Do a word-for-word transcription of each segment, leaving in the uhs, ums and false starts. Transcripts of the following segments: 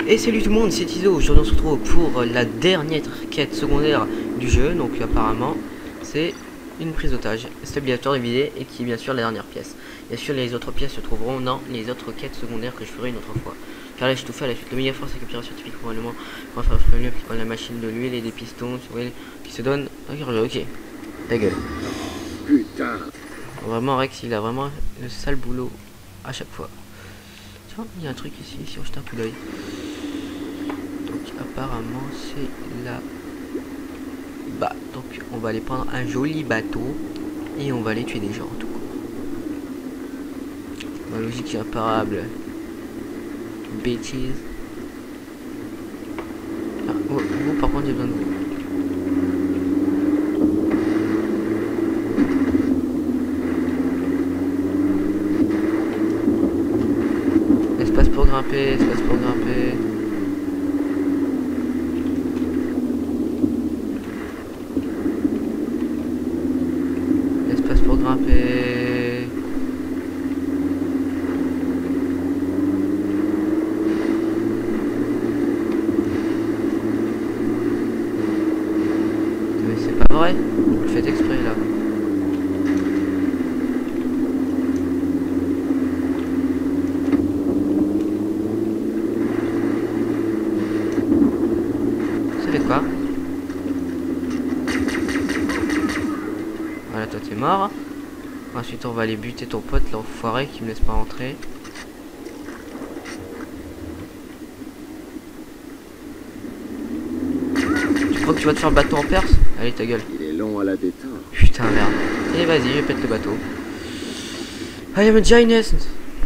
Et salut tout le monde, c'est Iso. Aujourd'hui on se retrouve pour la dernière quête secondaire du jeu. Donc apparemment c'est une prise d'otage, stabilisateur divisé, et qui est bien sûr la dernière pièce. Bien sûr les autres pièces se trouveront dans les autres quêtes secondaires que je ferai une autre fois. Car là je tout fait à la suite. Le méga force et capture scientifique probablement on va faire mieux appliquant la machine de l'huile et des pistons sur l'huile qui se donne. Ok, ta gueule. Putain. Vraiment Rex il a vraiment le sale boulot à chaque fois. Tiens, il y a un truc ici, si on jette un coup d'œil. Donc apparemment c'est là. Bah donc on va aller prendre un joli bateau et on va aller tuer des gens en tout cas. La logique est imparable. Bêtise. Ah, oh, vous par contre j'ai besoin de vous. Espace pour grimper, espace pour grimper. Espace pour grimper. Mais c'est pas vrai, vous le faites exprès là. Ça fait quoi? Voilà, toi t'es mort. Ensuite on va aller buter ton pote l'enfoiré qui me laisse pas rentrer. Tu crois que tu vas te faire le bateau en Perse? Allez ta gueule. Il est long à la détente. Putain merde. Et vas-y je pète le bateau. I am a giant.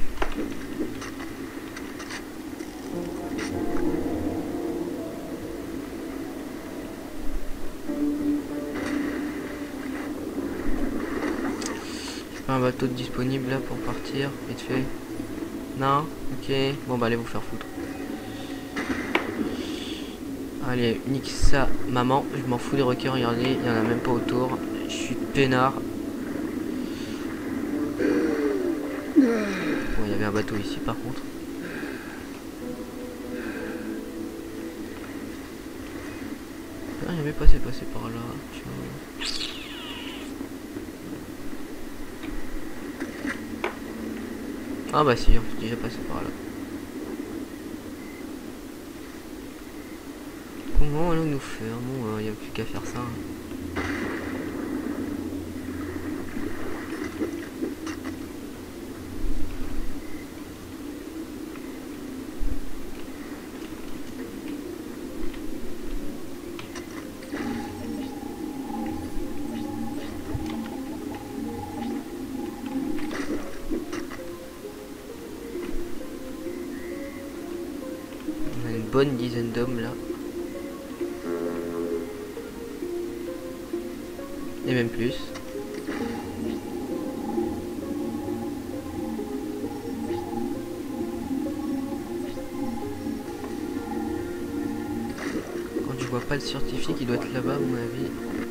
Un bateau disponible là pour partir, vite fait. Non? Ok. Bon bah allez vous faire foutre. Allez, nique ça, maman. Je m'en fous des requins, regardez, il y en a même pas autour. Je suis peinard. Bon, il y avait un bateau ici par contre. Ah, il y avait passé passé par là. Tu vois. Ah bah si, on est déjà passé par là. Comment allons nous faire? Bon, il n'y a plus qu'à faire ça. Hein. On a une bonne dizaine d'hommes là. Et même plus. Quand je vois pas le scientifique, il doit être là-bas à mon avis.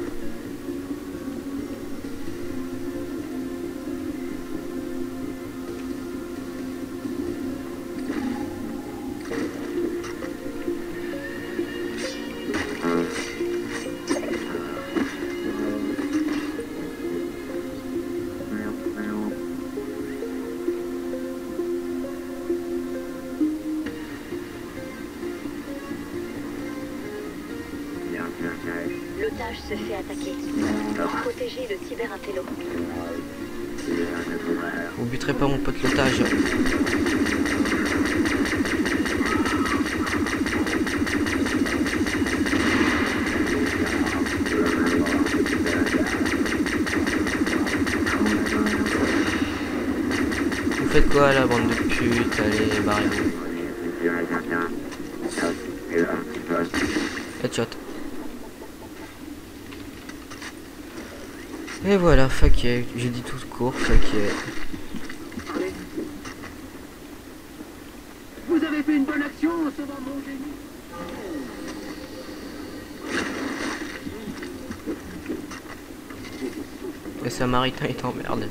L'otage se fait attaquer. Protégez le cyberintello. Vous buterez pas mon pote l'otage. Vous faites quoi là, bande de putes? Allez, barrez-vous. Headshot. Et voilà, fuck yeah. J'ai dit tout court, fuck yeah. Vous avez fait une bonne action en sauvant mon génie. Le samaritain est en merde.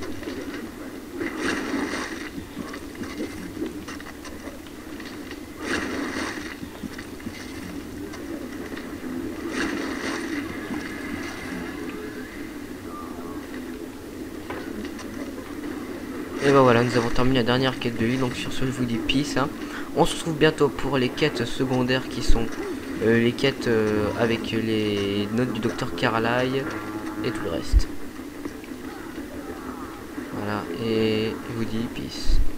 Et ben voilà, nous avons terminé la dernière quête de l'île. Donc sur ce, je vous dis peace. Hein. On se retrouve bientôt pour les quêtes secondaires qui sont euh, les quêtes euh, avec les notes du docteur Carlyle et tout le reste. Voilà, et je vous dis peace.